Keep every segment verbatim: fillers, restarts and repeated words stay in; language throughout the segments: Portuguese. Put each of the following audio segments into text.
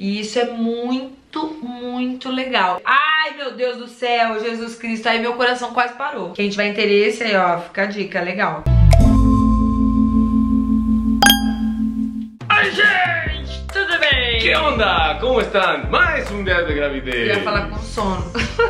E isso é muito, muito legal. Ai, meu Deus do céu, Jesus Cristo. Aí meu coração quase parou. Quem tiver interesse aí, ó, fica a dica, legal. Oi, gente, tudo bem? Que onda? Como estão? Mais um dia de gravidez. Eu ia falar com sono.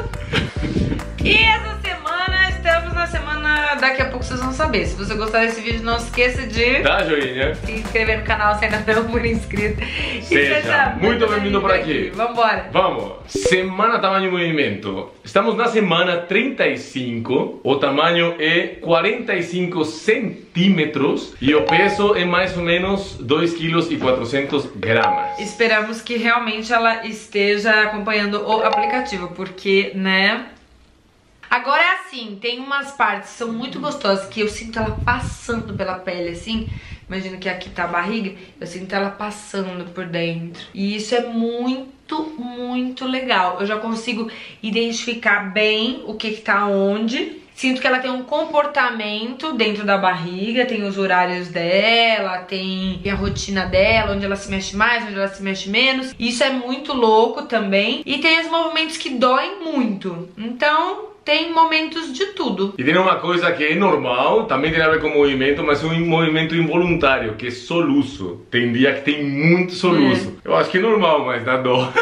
E essa semana, estamos na semana, daqui a pouco vocês vão saber. Se você gostar desse vídeo, não esqueça de Dá joinha, se inscrever no canal se ainda não for inscrito. E seja muito bem-vindo por aqui. Vambora. Vamos. Semana tamanho e movimento. Estamos na semana trinta e cinco. O tamanho é quarenta e cinco centímetros e o peso é mais ou menos dois quilos e quatrocentos gramas. Esperamos que realmente ela esteja acompanhando o aplicativo, porque, né... Agora é assim, tem umas partes que são muito gostosas, que eu sinto ela passando pela pele, assim. Imagina que aqui tá a barriga, eu sinto ela passando por dentro. E isso é muito, muito legal. Eu já consigo identificar bem o que que tá onde. Sinto que ela tem um comportamento dentro da barriga, tem os horários dela, tem a rotina dela, onde ela se mexe mais, onde ela se mexe menos. Isso é muito louco também. E tem os movimentos que doem muito. Então... tem momentos de tudo. E tem uma coisa que é normal, também tem a ver com movimento, mas é um movimento involuntário, que é soluço. Tem dia que tem muito soluço. É. Eu acho que é normal, mas dá dó.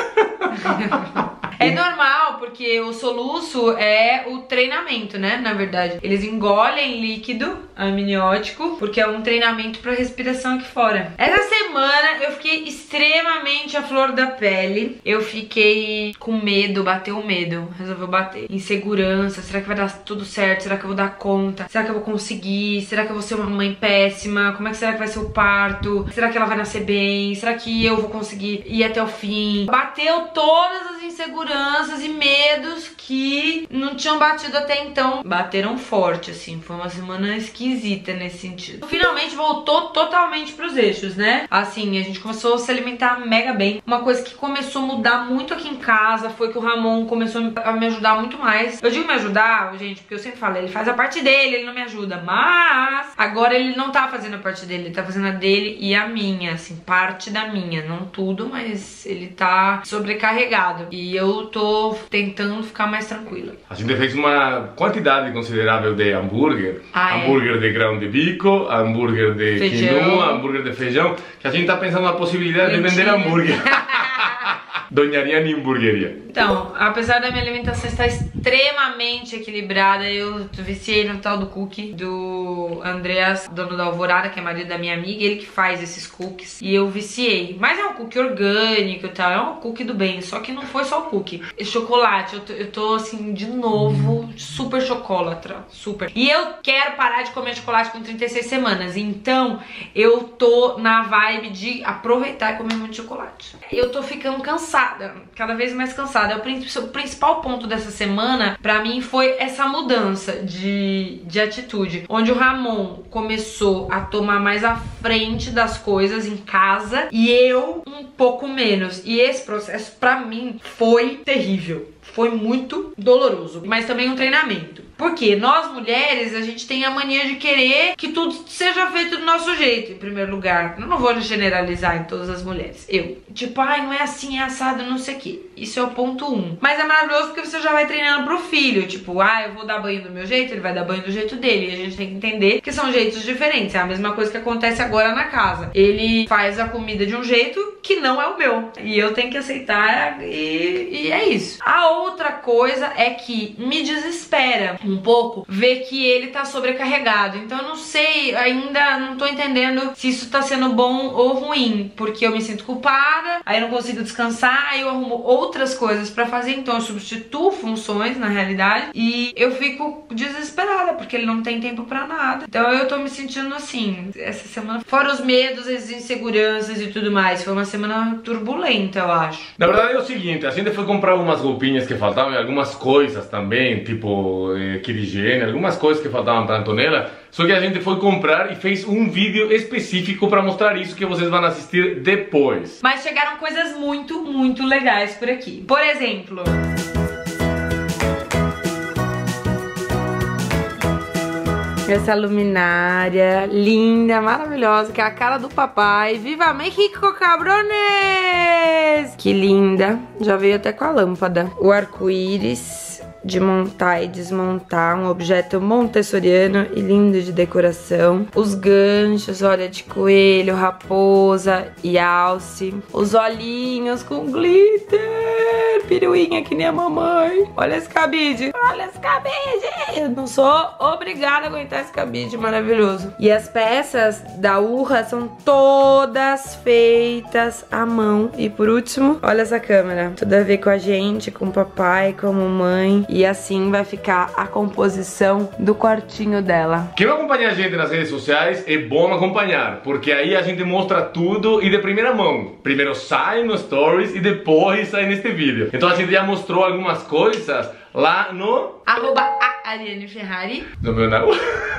É normal, porque o soluço é o treinamento, né? Na verdade, eles engolem líquido amniótico, porque é um treinamento para respiração aqui fora. Essa semana eu fiquei extremamente à flor da pele. Eu fiquei com medo, bateu o medo, resolveu bater. Insegurança, será que vai dar tudo certo? Será que eu vou dar conta? Será que eu vou conseguir? Será que eu vou ser uma mãe péssima? Como é que será que vai ser o parto? Será que ela vai nascer bem? Será que eu vou conseguir ir até o fim? Bateu todas as inseguranças e medos que não tinham batido até então. Bateram forte, assim. Foi uma semana esquisita nesse sentido. Finalmente voltou totalmente pros eixos, né? Assim, a gente começou a se alimentar mega bem. Uma coisa que começou a mudar muito aqui em casa foi que o Ramon começou a me ajudar muito mais. Eu digo me ajudar, gente, porque eu sempre falo, ele faz a parte dele, ele não me ajuda. Mas agora ele não tá fazendo a parte dele, ele tá fazendo a dele e a minha, assim, parte da minha. Não tudo, mas ele tá sobrecarregado. E eu tô tentando ficar mais tranquila. A gente fez uma quantidade considerável de hambúrguer. Ah, hambúrguer é? de grão de bico, hambúrguer de feijão. quinoa, hambúrguer de feijão, que a gente tá pensando na possibilidade de vender hambúrguer. Dona Ariane Hamburgueria. Então, apesar da minha alimentação estar extremamente equilibrada, eu viciei no tal do cookie do Andreas, dono da Alvorada, que é marido da minha amiga, ele que faz esses cookies. E eu viciei. Mas é um cookie orgânico e tal, é um cookie do bem, só que não foi só o cookie. E chocolate, eu tô, eu tô assim, de novo, super chocolatra, super. E eu quero parar de comer chocolate com trinta e seis semanas, então eu tô na vibe de aproveitar e comer muito chocolate. Eu tô ficando cansada. Cada vez mais cansada. O principal ponto dessa semana pra mim foi essa mudança de, de atitude, onde o Ramon começou a tomar mais a frente das coisas em casa e eu um pouco menos. E esse processo pra mim foi terrível. Foi muito doloroso, mas também um treinamento. Porque nós mulheres, a gente tem a mania de querer que tudo seja feito do nosso jeito, em primeiro lugar. Eu não vou generalizar em todas as mulheres. Eu, tipo, ai, não é assim, é assado, não sei o que. Isso é o ponto um. Mas é maravilhoso porque você já vai treinando pro filho. Tipo, ah, eu vou dar banho do meu jeito, ele vai dar banho do jeito dele. E a gente tem que entender que são jeitos diferentes. É a mesma coisa que acontece agora na casa. Ele faz a comida de um jeito que não é o meu. E eu tenho que aceitar e, e é isso. A outra coisa é que me desespera um pouco ver que ele tá sobrecarregado. Então eu não sei, ainda não tô entendendo se isso tá sendo bom ou ruim, porque eu me sinto culpada, aí eu não consigo descansar, aí eu arrumo outras coisas pra fazer, então eu substituo funções na realidade e eu fico desesperada porque ele não tem tempo pra nada. Então eu tô me sentindo assim, essa semana, fora os medos, as inseguranças e tudo mais, foi uma semana turbulenta, eu acho. Na verdade é o seguinte, a gente foi comprar umas roupinhas que faltavam e algumas coisas também, tipo eh, kit de higiene, algumas coisas que faltavam para Antonella, só que a gente foi comprar e fez um vídeo específico para mostrar isso que vocês vão assistir depois. Mas chegaram coisas muito, muito legais por aqui. Por exemplo... Essa luminária linda, maravilhosa, que é a cara do papai. Viva México, cabrones! Que linda. Já veio até com a lâmpada. O arco-íris de montar e desmontar, um objeto montessoriano e lindo de decoração. Os ganchos, olha, de coelho, raposa e alce. Os olhinhos com glitter, piruinha que nem a mamãe. Olha esse cabide, olha esse cabide. Eu não sou obrigada a aguentar esse cabide maravilhoso. E as peças da urra são todas feitas à mão. E por último, olha essa câmera, tudo a ver com a gente, com o papai, com a mamãe. E assim vai ficar a composição do quartinho dela. Quem vai acompanhar a gente nas redes sociais é bom acompanhar, porque aí a gente mostra tudo e de primeira mão. Primeiro sai no Stories e depois sai neste vídeo. Então a gente já mostrou algumas coisas lá no... Arroba a Ariane Ferrari. No meu não.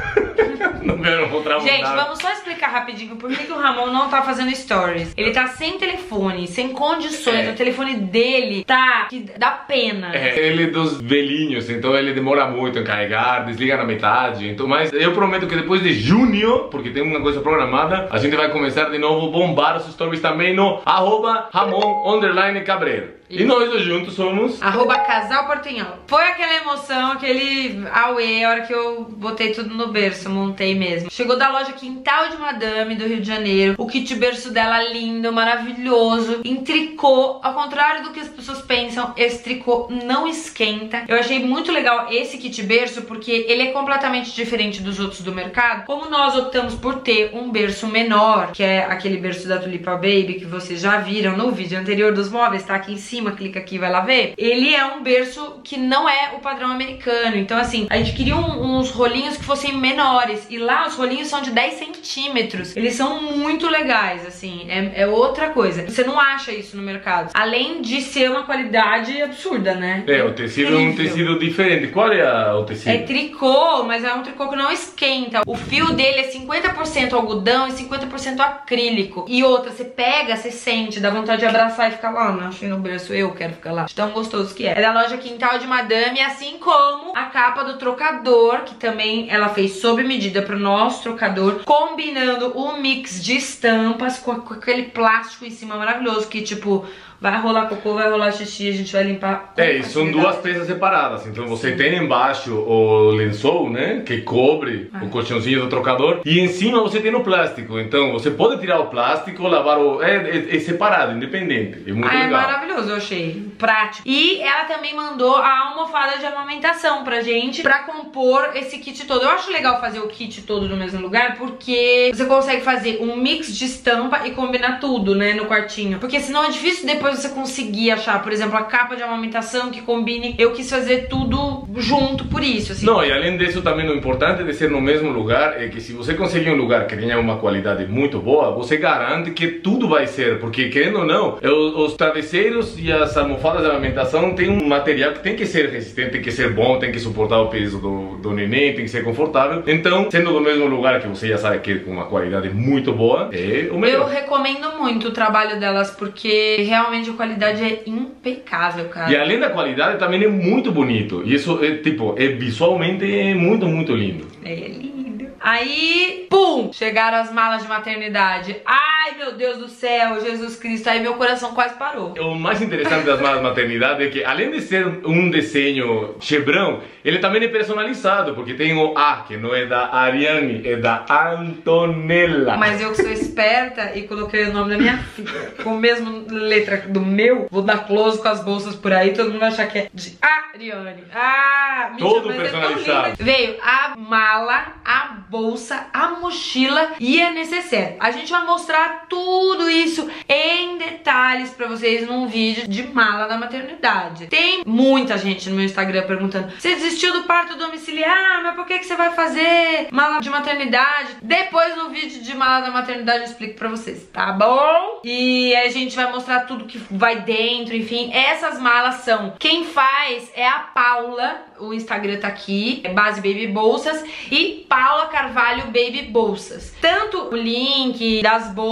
No meu não vou trabalhar. Gente, vamos só explicar rapidinho por que, que o Ramon não tá fazendo stories. Ele tá sem telefone, sem condições. É. O telefone dele tá... que dá pena. É, ele é dos velhinhos, então ele demora muito em carregar, desliga na metade. Então, mas eu prometo que depois de junho, porque tem uma coisa programada, a gente vai começar de novo a bombar os stories também no arroba Ramon underline Cabreiro. E nós dois juntos somos... Arroba Casal Portunhol. Foi aquela emoção, aquele auê, a hora que eu botei tudo no berço, montei mesmo. Chegou da loja Quintal de Madame do Rio de Janeiro. O kit berço dela lindo, maravilhoso. Em tricô, ao contrário do que as pessoas pensam, esse tricô não esquenta. Eu achei muito legal esse kit berço, porque ele é completamente diferente dos outros do mercado. Como nós optamos por ter um berço menor, que é aquele berço da Tulipa Baby, que vocês já viram no vídeo anterior dos móveis, tá aqui em cima. Clica aqui e vai lá ver. Ele é um berço que não é o padrão americano. Então assim, a gente queria um, uns rolinhos que fossem menores. E lá os rolinhos são de dez centímetros. Eles são muito legais, assim. É, é outra coisa. Você não acha isso no mercado. Além de ser uma qualidade absurda, né? É, o tecido é um tecido diferente. Qual é a, o tecido? É tricô, mas é um tricô que não esquenta. O fio dele é cinquenta por cento algodão e cinquenta por cento acrílico. E outra, você pega, você sente, dá vontade de abraçar e ficar lá, não achei no berço, eu quero ficar lá. De tão gostoso que é. É da loja Quintal de Madame, assim como a capa do trocador, que também ela fez sob medida pro nosso trocador, combinando o mix de estampas com, com aquele plástico em cima maravilhoso, que tipo... vai rolar cocô, vai rolar xixi, a gente vai limpar. É, e são duas peças separadas. Então você Sim. tem embaixo o lençol, né? Que cobre ah. o colchãozinho do trocador. E em cima você tem o plástico. Então você pode tirar o plástico, lavar o... É, é, é separado, independente. É muito ah, legal. É maravilhoso, eu achei. Prático. E ela também mandou a almofada de amamentação pra gente, pra compor esse kit todo. Eu acho legal fazer o kit todo no mesmo lugar, porque você consegue fazer um mix de estampa e combinar tudo, né? No quartinho. Porque senão é difícil depois você conseguir achar, por exemplo, a capa de amamentação que combine. Eu quis fazer tudo junto por isso, assim. Não, e além disso também o importante de ser no mesmo lugar é que se você conseguir um lugar que tenha uma qualidade muito boa, você garante que tudo vai ser, porque querendo ou não, os travesseiros e as almofadas de amamentação tem um material que tem que ser resistente, tem que ser bom, tem que suportar o peso do, do neném, tem que ser confortável. Então, sendo do mesmo lugar que você já sabe que é com uma qualidade muito boa, é o melhor. Eu recomendo muito o trabalho delas, porque realmente a qualidade é impecável, cara. E além da qualidade, também é muito bonito. E isso é, tipo, é visualmente é muito, muito lindo. É lindo. Aí, pum! Chegaram as malas de maternidade. Ai, meu Deus do céu, Jesus Cristo. Aí meu coração quase parou. O mais interessante das malas de maternidade é que, além de ser um desenho chebrão, ele também é personalizado, porque tem o A, que não é da Ariane, é da Antonella. Mas eu que sou esperta e coloquei o nome da minha filha com a mesma letra do meu, vou dar close com as bolsas por aí, todo mundo vai achar que é de Ariane. Ah, todo personalizado. É Veio a mala, a bolsa, a mochila e a necessaire. A gente vai mostrar tudo isso em detalhes pra vocês num vídeo de mala da maternidade. Tem muita gente no meu Instagram perguntando: você desistiu do parto domiciliar, mas por que que você vai fazer mala de maternidade? Depois no vídeo de mala da maternidade eu explico pra vocês, tá bom? E a gente vai mostrar tudo que vai dentro, enfim. Essas malas são, quem faz é a Paula, o Instagram tá aqui, é Base Baby Bolsas, e Paula Carvalho Baby Bolsas. Tanto o link das bolsas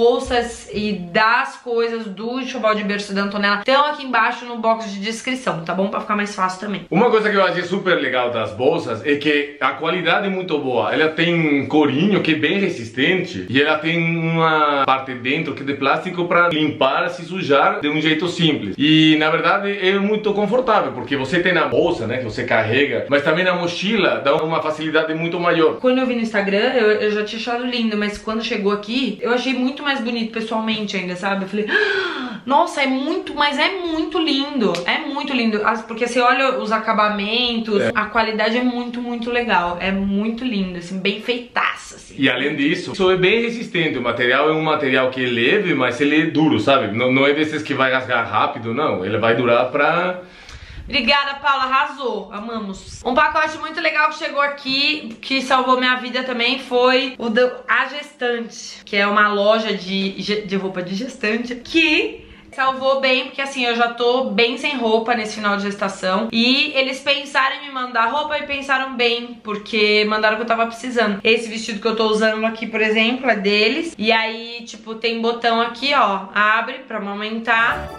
bolsas e das coisas do enxoval de berço da Antonella estão aqui embaixo no box de descrição, tá bom? Pra ficar mais fácil também. Uma coisa que eu achei super legal das bolsas é que a qualidade é muito boa. Ela tem um corinho que é bem resistente e ela tem uma parte dentro que é de plástico para limpar, se sujar de um jeito simples. E na verdade é muito confortável, porque você tem na bolsa, né, que você carrega, mas também na mochila dá uma facilidade muito maior. Quando eu vi no Instagram, eu, eu já tinha achado lindo, mas quando chegou aqui, eu achei muito mais bonito pessoalmente ainda, sabe? Eu falei, ah, nossa, é muito, mas é muito lindo, é muito lindo, porque você olha os acabamentos, é. a qualidade é muito, muito legal, é muito lindo, assim, bem feitaça, assim. E além disso, isso é bem resistente, o material é um material que é leve, mas ele é duro, sabe? Não, não é desses que vai rasgar rápido, não, ele vai durar pra... Obrigada, Paula, arrasou, amamos. Um pacote muito legal que chegou aqui, que salvou minha vida também, foi o do A Gestante, que é uma loja de, de roupa de gestante, que salvou bem, porque assim, eu já tô bem sem roupa nesse final de gestação. E eles pensaram em me mandar roupa e pensaram bem, porque mandaram o que eu tava precisando. Esse vestido que eu tô usando aqui, por exemplo, é deles. E aí, tipo, tem botão aqui, ó, abre pra amamentar.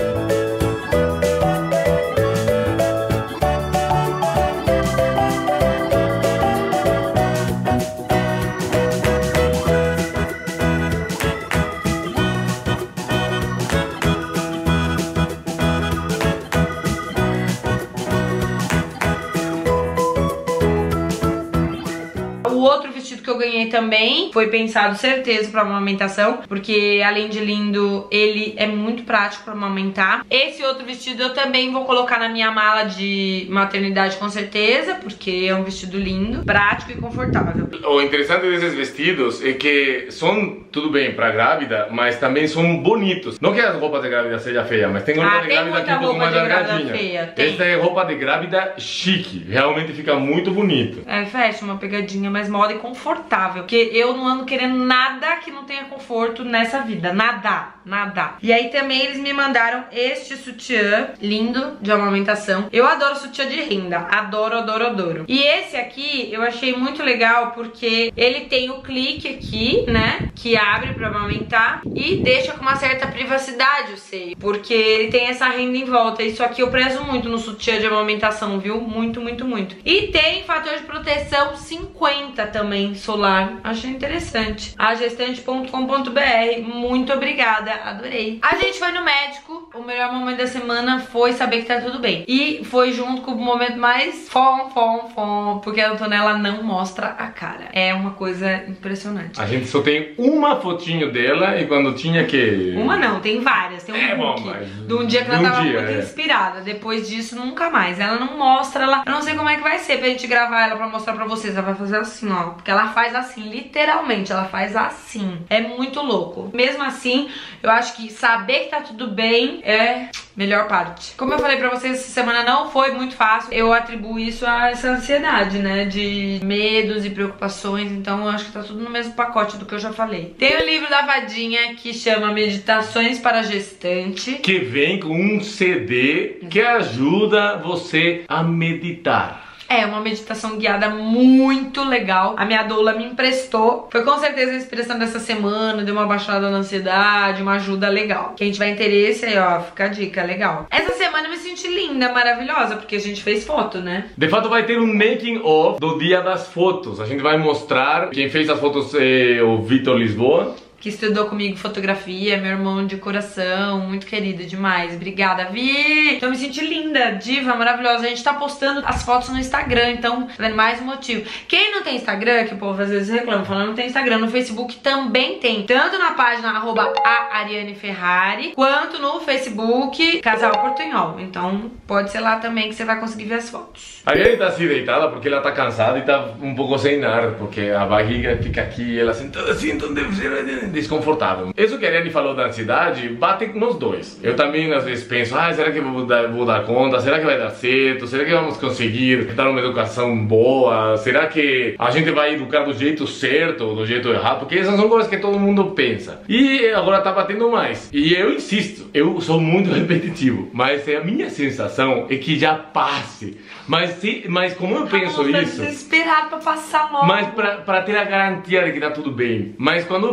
O outro vestido que eu ganhei também foi pensado, certeza, pra amamentação, porque além de lindo, ele é muito prático pra amamentar. Esse outro vestido eu também vou colocar na minha mala de maternidade, com certeza, porque é um vestido lindo, prático e confortável. O interessante desses vestidos é que são, tudo bem, pra grávida, mas também são bonitos. Não que as roupas de grávida sejam feias, mas tem roupa ah, de tem grávida que é um pouco mais largadinha. Essa é roupa de grávida chique, realmente fica muito bonito. É, fecha uma pegadinha mais moda e confortável, porque eu não ando querendo nada que não tenha conforto nessa vida, nada, nada. E aí também eles me mandaram este sutiã lindo de amamentação. Eu adoro sutiã de renda, adoro, adoro, adoro. E esse aqui eu achei muito legal porque ele tem o clique aqui, né, que abre pra amamentar e deixa com uma certa privacidade o seio, porque ele tem essa renda em volta. Isso aqui eu prezo muito no sutiã de amamentação, viu? Muito, muito, muito. E tem fator de proteção cinquenta também, solar. Achei interessante. a gestante ponto com ponto br. Muito obrigada, adorei. A gente foi no médico. O melhor momento da semana foi saber que tá tudo bem. E foi junto com o momento mais fom, fom, fom, porque a Antonella não mostra a cara. É uma coisa impressionante. A gente só tem uma fotinho dela e quando tinha que... Uma não, tem várias. Tem um é, book bom, mas... de um dia que ela um tava dia, muito é. inspirada. Depois disso, nunca mais. Ela não mostra, ela... Eu não sei como é que vai ser pra gente gravar ela pra mostrar pra vocês. Ela vai fazer assim, ó. Porque ela faz assim, literalmente, ela faz assim. É muito louco. Mesmo assim, eu acho que saber que tá tudo bem é melhor parte. Como eu falei pra vocês, essa semana não foi muito fácil. Eu atribuo isso a essa ansiedade, né? De medos e preocupações. Então eu acho que tá tudo no mesmo pacote do que eu já falei. Tem o livro da Vadinha que chama Meditações para Gestante, que vem com um C D que ajuda você a meditar. É uma meditação guiada muito legal. A minha doula me emprestou. Foi com certeza a inspiração dessa semana. Deu uma baixada na ansiedade, uma ajuda legal. Quem tiver interesse aí, ó, fica a dica, legal. Essa semana eu me senti linda, maravilhosa, porque a gente fez foto, né? De fato vai ter um making of do dia das fotos. A gente vai mostrar. Quem fez as fotos é o Vitor Lisboa, que estudou comigo fotografia, meu irmão de coração, muito querido demais. Obrigada, Vi! Então eu me senti linda, diva, maravilhosa. A gente tá postando as fotos no Instagram, então tá vendo mais um motivo. Quem não tem Instagram, que o povo às vezes reclama, falando não tem Instagram, no Facebook também tem. Tanto na página arroba a Ariane Ferrari, quanto no Facebook Casal Portunhol. Então pode ser lá também que você vai conseguir ver as fotos. A Ariane tá assim deitada porque ela tá cansada e tá um pouco sem ar, porque a barriga fica aqui e ela sentada assim, então deve ser desconfortável. Isso que a Ariane falou da ansiedade bate nos dois. Eu também às vezes penso, ah, será que eu vou dar, vou dar conta? Será que vai dar certo? Será que vamos conseguir dar uma educação boa? Será que a gente vai educar do jeito certo ou do jeito errado? Porque essas são coisas que todo mundo pensa. E agora tá batendo mais. E eu insisto, eu sou muito repetitivo, mas a minha sensação é que já passe. Mas, se, mas como eu penso ah, isso... desesperado pra passar logo. Mas pra, pra ter a garantia de que tá tudo bem. Mas quando eu penso isso,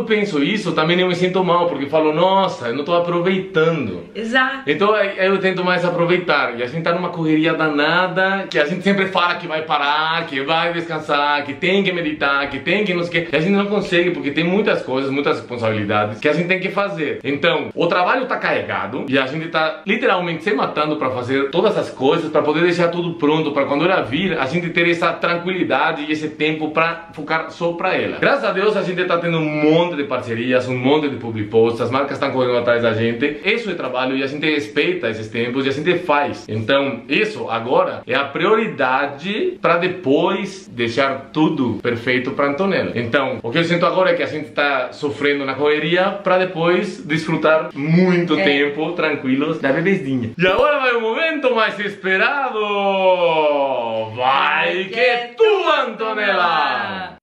isso, também eu me sinto mal, porque eu falo, nossa, eu não tô aproveitando. Exato. Então eu tento mais aproveitar. E a gente tá numa correria danada, que a gente sempre fala que vai parar, que vai descansar, que tem que meditar, que tem que não sei o que. E a gente não consegue, porque tem muitas coisas, muitas responsabilidades que a gente tem que fazer. Então, o trabalho tá carregado e a gente tá literalmente se matando pra fazer todas as coisas, pra poder deixar tudo pronto, pra quando ela vir, a gente ter essa tranquilidade e esse tempo pra focar só pra ela. Graças a Deus a gente tá tendo um monte de parcerias, um monte de public posts, as marcas estão correndo atrás da gente. Isso é trabalho e a gente respeita esses tempos e a gente faz. Então, isso agora é a prioridade pra depois deixar tudo perfeito pra Antonella. Então, o que eu sinto agora é que a gente tá sofrendo na correria pra depois desfrutar muito é. tempo tranquilos da bebezinha. E agora vai o momento mais esperado. Vai que é tu, Antonella!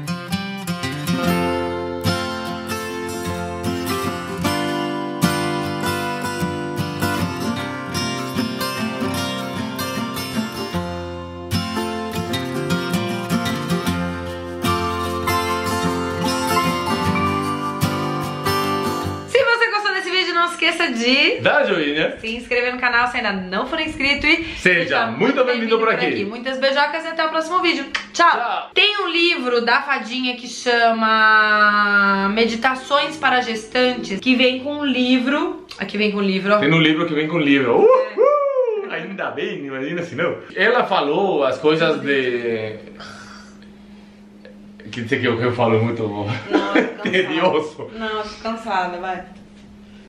Não esqueça de dar joinha, se inscrever no canal se ainda não for inscrito e seja, seja muito bem-vindo por, por aqui. aqui. Muitas beijocas e até o próximo vídeo. Tchau. Tchau! Tem um livro da fadinha que chama Meditações para Gestantes, que vem com um livro. Aqui vem com um livro, ó. Tem um livro que vem com um livro. Uh, uh, ainda bem, imagina se não. Ela falou as coisas de... Que dizer que eu, eu falo muito não, tedioso. Não, eu tô cansada, vai.